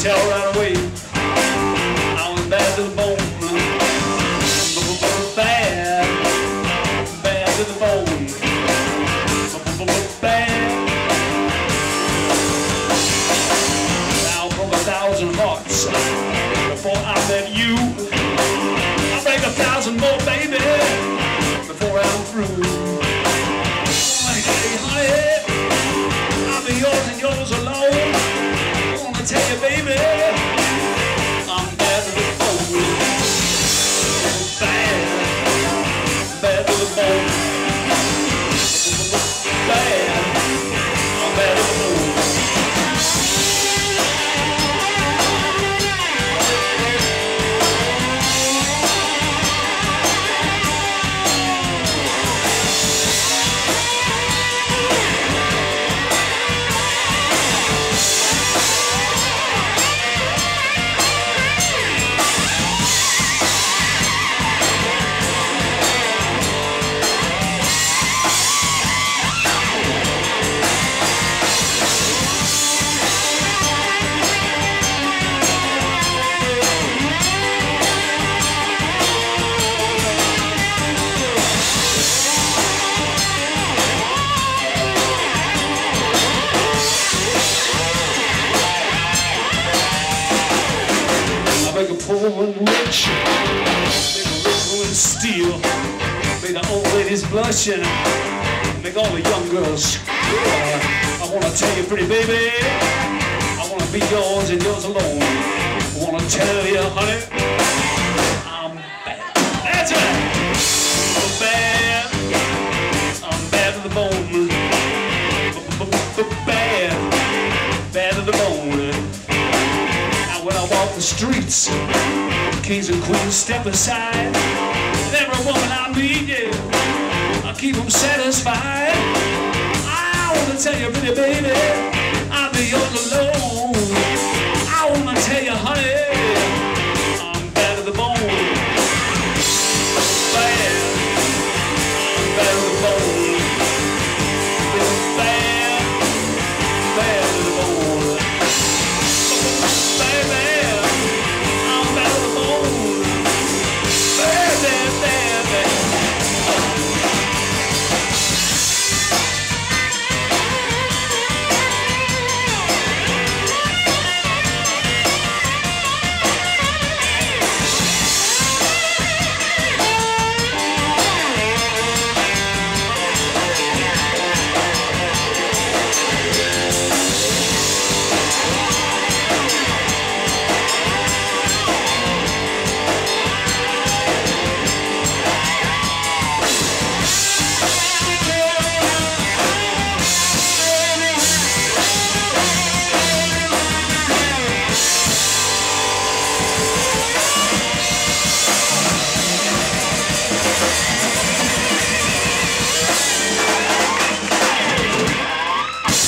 tell right away I was bad to the bone. Bad, bad to the bone. Bad. Now I broke 1,000 hearts before I met you. I'll break 1,000 more, baby, before I'm through. Hey, honey, I'll be yours and yours alone. I wanna tell you, baby, I'm bad to the bone. Bad, bad to the bone. Bad, I'm bad to the bone. Make a poor one rich, make a rich woman steal, make the old ladies blush and make all the young girls. I wanna tell you, pretty baby, I wanna be yours and yours alone. I wanna tell you, honey, I'm bad. That's right. I'm bad. I'm bad to the bone. Bad, bad to the bone. When I walk the streets, kings and queens step aside. And every woman I meet, yeah, I keep them satisfied. I wanna tell you, pretty baby, I'll be yours alone. I wanna tell you, honey, I'm bad to the bone. Bad, I'm bad to the bone. Bad, bad to the bone.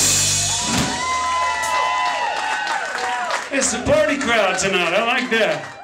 It's the party crowd tonight. I like that.